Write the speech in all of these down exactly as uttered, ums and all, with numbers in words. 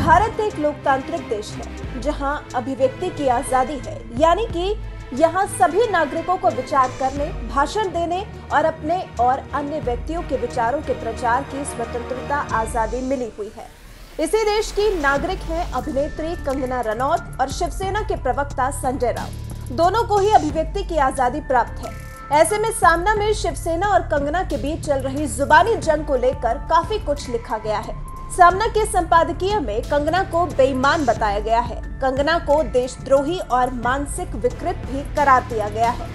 भारत एक लोकतांत्रिक देश है जहां अभिव्यक्ति की आजादी है, यानी कि यहाँ सभी नागरिकों को विचार करने, भाषण देने और अपने और अन्य व्यक्तियों के विचारों के प्रचार की स्वतंत्रता आजादी मिली हुई है। इसी देश की नागरिक हैं अभिनेत्री कंगना रनौत और शिवसेना के प्रवक्ता संजय राउत। दोनों को ही अभिव्यक्ति की आजादी प्राप्त है। ऐसे में सामना में शिवसेना और कंगना के बीच चल रही जुबानी जंग को लेकर काफी कुछ लिखा गया है। सामना के संपादकीय में कंगना को बेईमान बताया गया है। कंगना को देशद्रोही और मानसिक विकृत भी करार दिया गया है।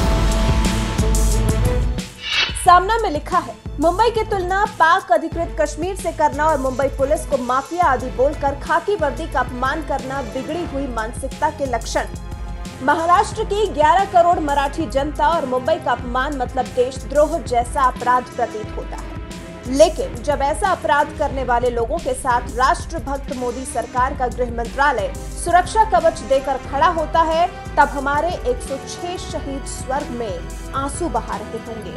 सामना में लिखा है, मुंबई की तुलना पाक अधिकृत कश्मीर से करना और मुंबई पुलिस को माफिया आदि बोलकर खाकी वर्दी का अपमान करना बिगड़ी हुई मानसिकता के लक्षण। महाराष्ट्र की ग्यारह करोड़ मराठी जनता और मुंबई का अपमान मतलब देशद्रोह जैसा अपराध प्रतीत होता है। लेकिन जब ऐसा अपराध करने वाले लोगों के साथ राष्ट्रभक्त मोदी सरकार का गृह मंत्रालय सुरक्षा कवच देकर खड़ा होता है, तब हमारे एक सौ छह शहीद स्वर्ग में आंसू बहा रहे होंगे।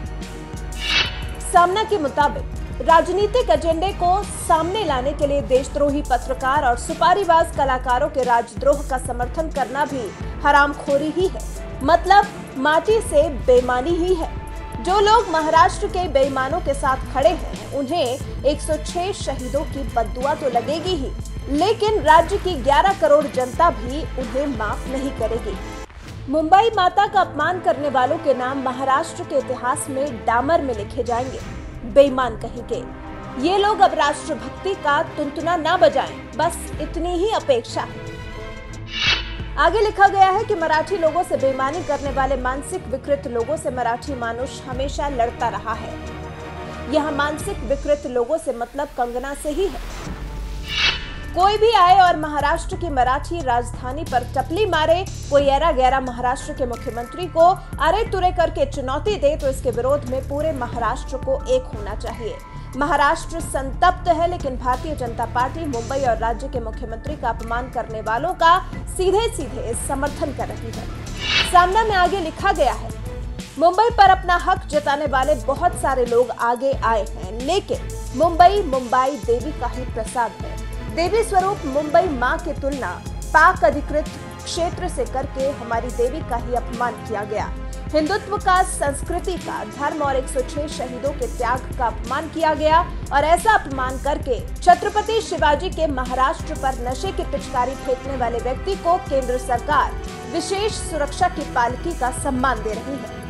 सामना के मुताबिक राजनीतिक एजेंडे को सामने लाने के लिए देशद्रोही पत्रकार और सुपारीबाज कलाकारों के राजद्रोह का समर्थन करना भी हरामखोरी ही है, मतलब माटी से बेईमानी ही है। जो लोग महाराष्ट्र के बेईमानों के साथ खड़े हैं, उन्हें एक सौ छह शहीदों की बद्दुआ तो लगेगी ही, लेकिन राज्य की ग्यारह करोड़ जनता भी उन्हें माफ नहीं करेगी। मुंबई माता का अपमान करने वालों के नाम महाराष्ट्र के इतिहास में डामर में लिखे जाएंगे। बेईमान कहेंगे। ये लोग अब राष्ट्रभक्ति का तुनतुना ना बजाएं, बस इतनी ही अपेक्षा है। आगे लिखा गया है कि मराठी लोगों से बेईमानी करने वाले मानसिक विकृत लोगों से मराठी मानुष हमेशा लड़ता रहा है। यह मानसिक विकृत लोगों से मतलब कंगना से ही है। कोई भी आए और महाराष्ट्र की मराठी राजधानी पर टपली मारे, कोई ऐरा गैरा महाराष्ट्र के मुख्यमंत्री को अरे तुरे करके चुनौती दे, तो इसके विरोध में पूरे महाराष्ट्र को एक होना चाहिए। महाराष्ट्र संतप्त है, लेकिन भारतीय जनता पार्टी मुंबई और राज्य के मुख्यमंत्री का अपमान करने वालों का सीधे सीधे समर्थन कर रही है। सामना में आगे लिखा गया है, मुंबई पर अपना हक जताने वाले बहुत सारे लोग आगे आए हैं, लेकिन मुंबई मुंबई देवी का ही प्रसाद है। देवी स्वरूप मुंबई मां की तुलना पाक अधिकृत क्षेत्र से करके हमारी देवी का ही अपमान किया गया। हिंदुत्व का, संस्कृति का, धर्म और एक सौ छह शहीदों के त्याग का अपमान किया गया और ऐसा अपमान करके छत्रपति शिवाजी के महाराष्ट्र पर नशे की पिचकारी फेंकने वाले व्यक्ति को केंद्र सरकार विशेष सुरक्षा की पालकी का सम्मान दे रही है।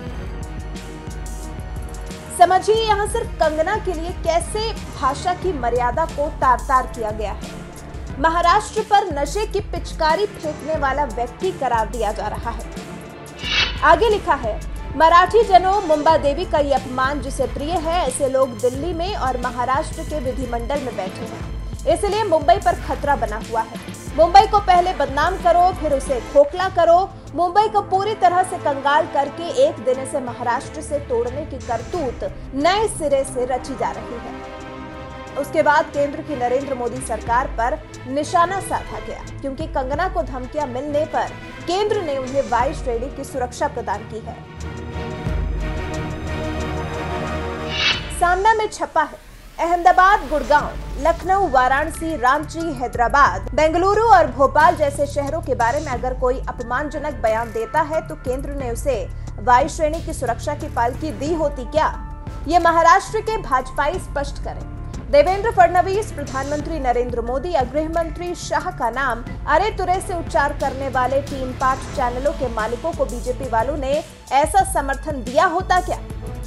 समझिए यहाँ सिर्फ कंगना के लिए कैसे भाषा की मर्यादा को तार तार किया गया है। महाराष्ट्र पर नशे की पिचकारी फेंकने वाला व्यक्ति करार दिया जा रहा है। आगे लिखा है, मराठी जनों मुंबा देवी का ये अपमान जिसे प्रिय है, ऐसे लोग दिल्ली में और महाराष्ट्र के विधिमंडल में बैठे हैं। इसलिए मुंबई पर खतरा बना हुआ है। मुंबई को पहले बदनाम करो, फिर उसे खोखला करो। मुंबई को पूरी तरह से कंगाल करके एक दिन से महाराष्ट्र से तोड़ने की करतूत नए सिरे से रची जा रही है। उसके बाद केंद्र की नरेंद्र मोदी सरकार पर निशाना साधा गया, क्योंकि कंगना को धमकियां मिलने पर केंद्र ने उन्हें वायु श्रेणी की सुरक्षा प्रदान की है। सामना में छपा है, अहमदाबाद, गुड़गांव, लखनऊ, वाराणसी, रांची, हैदराबाद, बेंगलुरु और भोपाल जैसे शहरों के बारे में अगर कोई अपमानजनक बयान देता है तो केंद्र ने उसे वायु श्रेणी की सुरक्षा की पालकी दी होती क्या? ये महाराष्ट्र के भाजपाई स्पष्ट करें। देवेंद्र फडणवीस, प्रधानमंत्री नरेंद्र मोदी या गृह मंत्री शाह का नाम अरे तुरे से उच्चार करने वाले तीन पाठ चैनलों के मालिकों को बीजेपी वालों ने ऐसा समर्थन दिया होता क्या?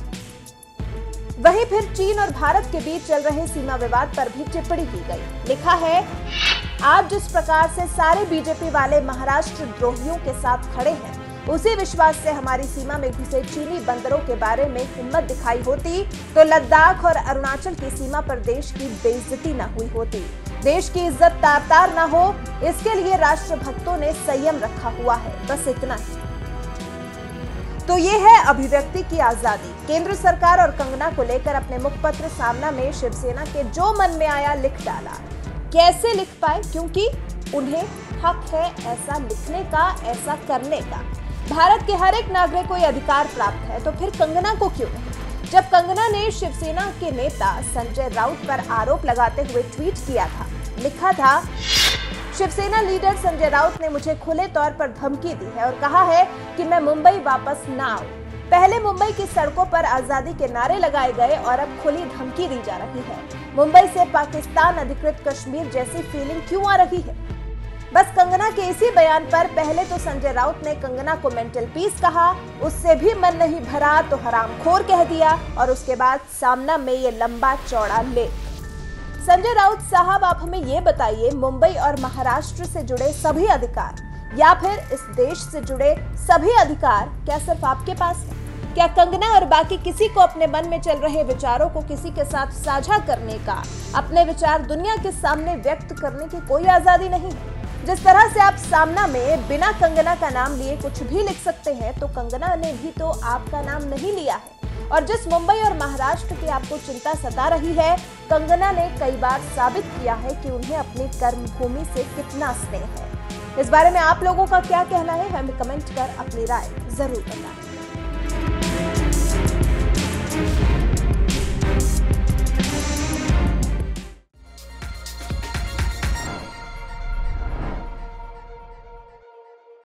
वहीं फिर चीन और भारत के बीच चल रहे सीमा विवाद पर भी टिप्पणी की गई। लिखा है, आज जिस प्रकार से सारे बीजेपी वाले महाराष्ट्र द्रोहियों के साथ खड़े हैं, उसी विश्वास से हमारी सीमा में घुसे चीनी बंदरों के बारे में हिम्मत दिखाई होती तो लद्दाख और अरुणाचल की सीमा पर देश की बेइज्जती न हुई होती। देश की इज्जत तार तार न हो, इसके लिए राष्ट्रभक्तों ने संयम रखा हुआ है। बस इतना ही। तो ये है अभिव्यक्ति की आजादी। केंद्र सरकार और कंगना को लेकर अपने मुखपत्र सामना में शिवसेना के जो मन में आया लिख डाला। कैसे लिख पाए? क्योंकि उन्हें हक है ऐसा लिखने का, ऐसा करने का। भारत के हर एक नागरिक को यह अधिकार प्राप्त है, तो फिर कंगना को क्यों नहीं? जब कंगना ने शिवसेना के नेता संजय राउत पर आरोप लगाते हुए ट्वीट किया था लिखा था, शिवसेना लीडर संजय राउत ने मुझे खुले तौर पर धमकी दी है और कहा है कि मैं मुंबई वापस ना आऊं। पहले मुंबई की सड़कों पर आजादी के नारे लगाए गए और अब खुली धमकी दी जा रही है। मुंबई से पाकिस्तान अधिकृत कश्मीर जैसी फीलिंग क्यों आ रही है? बस कंगना के इसी बयान पर पहले तो संजय राउत ने कंगना को मेंटल पीस कहा, उससे भी मन नहीं भरा तो हरामखोर कह दिया और उसके बाद सामना में ये लंबा चौड़ा लेख। संजय राउत साहब, आप हमें ये बताइए, मुंबई और महाराष्ट्र से जुड़े सभी अधिकार या फिर इस देश से जुड़े सभी अधिकार क्या सिर्फ आपके पास है? क्या कंगना और बाकी किसी को अपने मन में चल रहे विचारों को किसी के साथ साझा करने का, अपने विचार दुनिया के सामने व्यक्त करने की कोई आजादी नहीं है? जिस तरह से आप सामना में बिना कंगना का नाम लिए कुछ भी लिख सकते हैं, तो कंगना ने भी तो आपका नाम नहीं लिया है। और जिस मुंबई और महाराष्ट्र की आपको चिंता सता रही है, कंगना ने कई बार साबित किया है कि उन्हें अपनी कर्मभूमि से कितना स्नेह है। इस बारे में आप लोगों का क्या कहना है, हमें कमेंट कर अपनी राय जरूर बताएं।